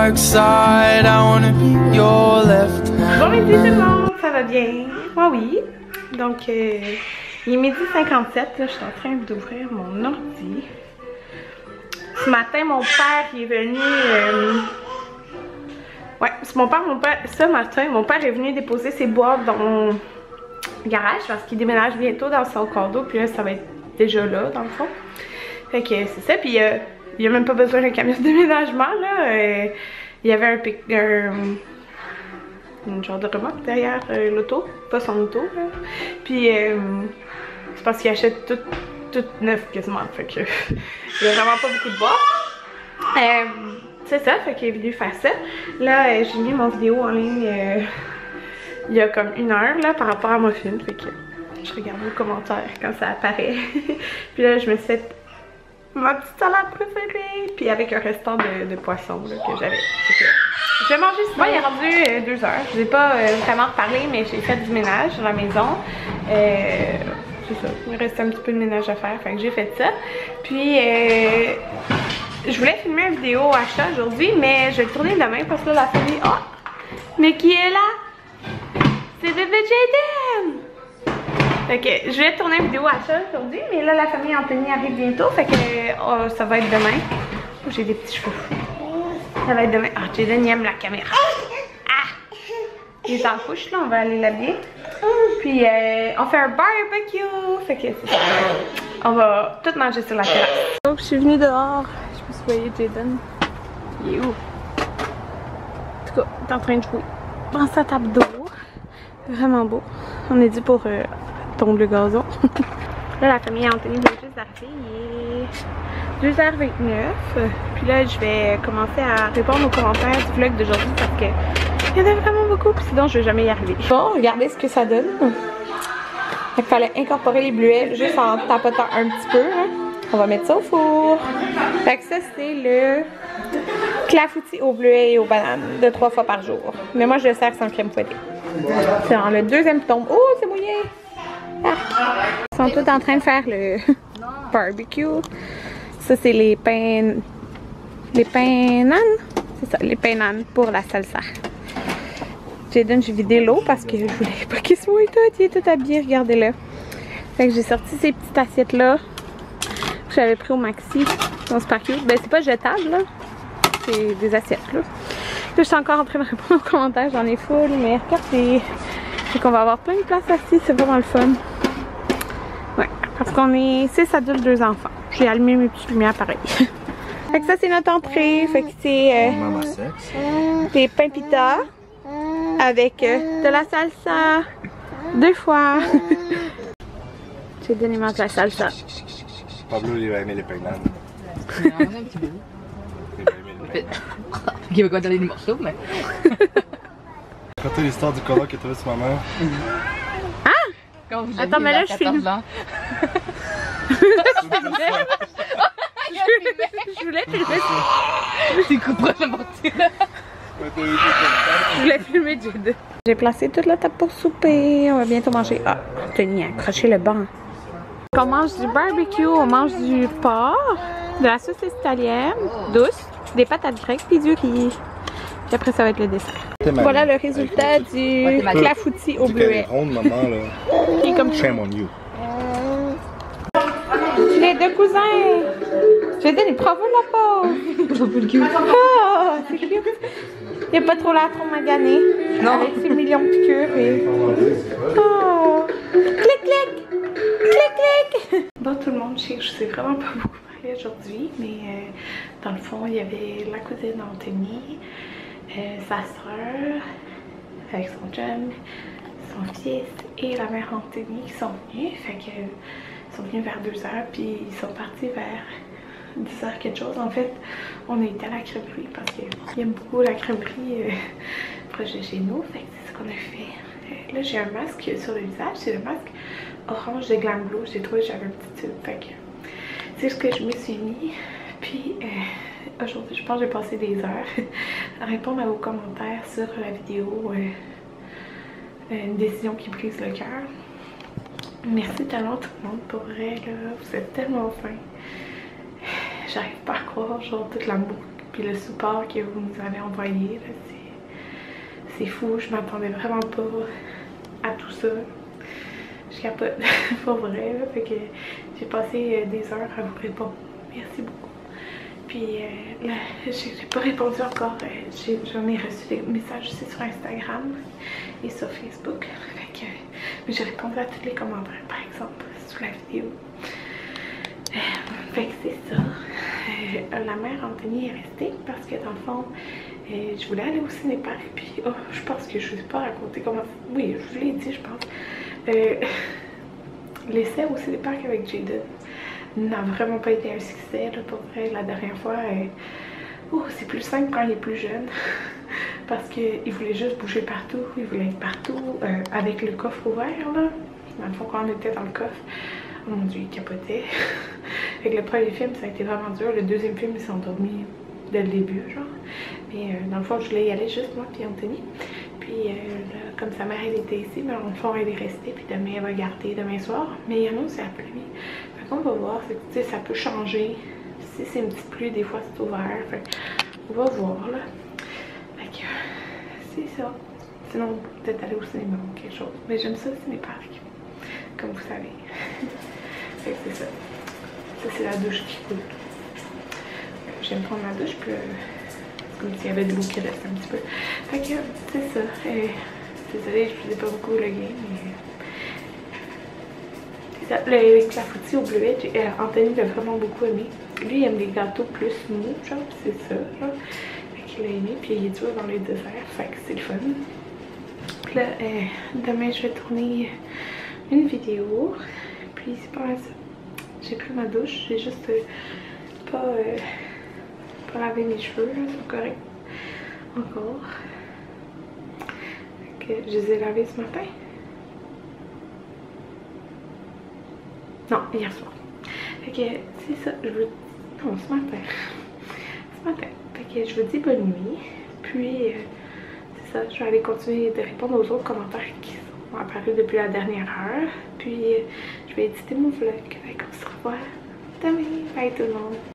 dark side. I wanna be your left hand. Bon midi tout le monde, ça va bien? Moi oui. Donc il est midi 57, là je suis en train d'ouvrir mon ordi. Ce matin mon père il est venu... Ouais, ce matin mon père est venu déposer ses boîtes dans mon garage parce qu'il déménage bientôt dans son condo, puis là ça va être déjà là dans le fond. Fait que c'est ça, puis il y a même pas besoin d'un camion de déménagement là. Il y avait une genre de remorque derrière l'auto, pas son auto là. Puis c'est parce qu'il achète tout neuf quasiment, fait que il y a vraiment pas beaucoup de boîtes. C'est ça, fait qu'il est venu faire ça. Là j'ai mis mon vidéo en ligne il y a comme 1 heure là par rapport à mon film, fait que je regarde vos commentaires quand ça apparaît. Puis là je me suis fait ma petite salade préférée, puis avec un restant de poisson là, que j'avais. Je vais manger ça. Moi, il est rendu 2 heures. Je n'ai pas vraiment reparlé, mais j'ai fait du ménage dans la maison. C'est ça. Il reste un petit peu de ménage à faire, fait que j'ai fait ça. Puis, je voulais filmer une vidéo achat aujourd'hui, mais je vais le tourner demain parce que là, la famille. Oh! Mais qui est là? C'est bébé Jaden! Fait que je vais tourner une vidéo achat aujourd'hui, mais là, la famille Anthony arrive bientôt, fait que ça va être demain. Oh, j'ai des petits cheveux. Ça va être demain. Ah, Jaden il aime la caméra. Ah! Il est en couche là, on va aller l'habiller. Puis on fait un barbecue. Fait que c'est ça. On va tout manger sur la terrasse. Donc je suis venue dehors. Je me suis voyée Jaden. Il est où? En tout cas, il est en train de jouer dans sa table d'eau. Vraiment beau. On est dû pour tomber le gazon. Là la famille Anthony vient juste d'arriver. Il est 2h29. Puis là je vais commencer à répondre aux commentaires du vlog d'aujourd'hui parce que il y en a vraiment beaucoup, puis sinon je vais jamais y arriver. Bon, regardez ce que ça donne. Il fallait incorporer les bleuets juste en tapotant un petit peu. Hein. On va mettre ça au four. Fait que ça c'est le clafoutis aux bleuets et aux bananes de 3 fois par jour. Mais moi je le sers sans crème fouettée. C'est dans le deuxième tombe. Oh, c'est mouillé! Ah. Ils sont tous en train de faire le barbecue. Ça c'est les pains... Les pains nanes? C'est ça, les pains nanes pour la salsa. Jaden, j'ai vidé l'eau parce que je voulais pas qu'il se mouille tout. Il est tout habillé, regardez-le. Fait que j'ai sorti ces petites assiettes là que j'avais pris au Maxi. Dans ce parc. Ben c'est pas jetable là. C'est des assiettes là. Là je suis encore en train de répondre aux commentaires, j'en ai full, mais regardez. Fait qu'on va avoir plein de place assis, c'est vraiment le fun. Ouais, parce qu'on est 6 adultes, 2 enfants. J'ai allumé mes petites lumières pareil. Fait que ça c'est notre entrée. Fait que c'est des pains pita avec de la salsa 2 fois. J'ai donné mange la salsa. Pablo il va aimer les pains nanes. Un petit peu. Il va pas donner des morceaux, mais. Raconte l'histoire du colloque que tu as vu sur ma mère. Ah! Quand vous attends, mais là je filme. Je voulais filmer. Tu couperas n'importe quoi. Je voulais filmer Jaden. J'ai placé toute la table pour souper. On va bientôt manger. Ah, Tony a accroché le banc. On mange du barbecue, on mange du porc, de la saucisse italienne douce, des patates grecques et du riz. Puis après ça va être le dessert. Voilà le résultat du clafoutis au bleuet. Ronde, maman, là. Qui est comme Shame on you. les 2 cousins. J'ai donné bravo la pauvre. Oh, c'est cute. Il n'y a pas trop l'air trop magané. Non. Avec ses millions de piqûres et... Oh. Clic, clic. Clic, clic. Bon tout le monde, je sais vraiment pas beaucoup parler aujourd'hui, mais dans le fond, il y avait la cousine d'Anthony, sa soeur, avec son chum, son fils et la mère Anthony qui sont venus. Fait que ils sont venus vers 2h, puis ils sont partis vers 10h quelque chose. En fait, on a été à la crèmerie parce qu'ils aiment beaucoup la crèmerie proche de chez nous. Fait que c'est ce qu'on a fait. Là, j'ai un masque sur le visage. C'est le masque orange de Glam Glow. J'ai trouvé que j'avais un petit tube. Fait que c'est ce que je me suis mis. Puis aujourd'hui, je pense que j'ai passé des heures à répondre à vos commentaires sur la vidéo une décision qui brise le cœur. Merci tellement tout le monde, pour vrai là, vous êtes tellement fins. J'arrive pas à croire genre tout l'amour Puis le support que vous nous avez envoyé, c'est fou. Je m'attendais vraiment pas à tout ça. Je capote, pas vrai. Là. Fait que j'ai passé des heures à vous répondre. Merci beaucoup. Puis là, j'ai pas répondu encore. J'en ai reçu des messages aussi sur Instagram et sur Facebook. Fait que, mais j'ai répondu à tous les commentaires, par exemple, sous la vidéo. Fait que c'est ça. La mère Anthony est restée parce que dans le fond, je voulais aller au cinéparc. Puis oh, je pense que je ne vous ai pas raconté comment. Oui, je vous l'ai dit, je pense. L'essai au cinéparc avec Jaden n'a vraiment pas été un succès. Là, pour vrai, la dernière fois, c'est plus simple quand il est plus jeune. Parce qu'il voulait juste bouger partout. Il voulait être partout avec le coffre ouvert. Là. Dans le fond, quand on était dans le coffre, oh mon dieu, il capotait. Avec le premier film, ça a été vraiment dur. Le deuxième film, il s'est endormi dès le début, genre. Mais dans le fond, je voulais y aller juste moi puis Anthony. Puis là, comme sa mère, elle était ici, mais dans le fond, elle est restée. Puis demain, elle va garder demain soir. Mais il y en a où c'est la pluie. Fait qu'on va voir. Fait que, ça peut changer. Si c'est une petite pluie, des fois, c'est ouvert. Fait on va voir, là. Fait que c'est ça. Sinon, peut-être aller au cinéma ou quelque chose. Mais j'aime ça, le cinéparc. Comme vous savez. Fait que c'est ça. Ça, c'est la douche qui coule. J'aime prendre ma douche, puis c'est comme s'il y avait de l'eau qui reste un petit peu. Fait que c'est ça. Désolée, je faisais pas beaucoup le game, mais c'est ça. Le clafoutis au bleuet, Anthony l'a vraiment beaucoup aimé. Lui, il aime les gâteaux plus mous, genre, c'est ça. Genre. Fait qu'il l'a aimé, puis il est dur dans les desserts, fait que c'est le fun. Puis là, demain, je vais tourner une vidéo, puis c'est pas mal ça. J'ai pris ma douche, j'ai juste pas lavé mes cheveux, c'est correct. Encore. Que je les ai lavés ce matin. Non, hier soir. Fait que c'est ça, je vous... Non, ce matin. Ce matin. Fait que je vous dis bonne nuit. Puis, c'est ça, je vais aller continuer de répondre aux autres commentaires qui sont apparus depuis la dernière heure. Puis, je vais éditer mon vlog. Fait qu'on se revoit demain. Bye tout le monde.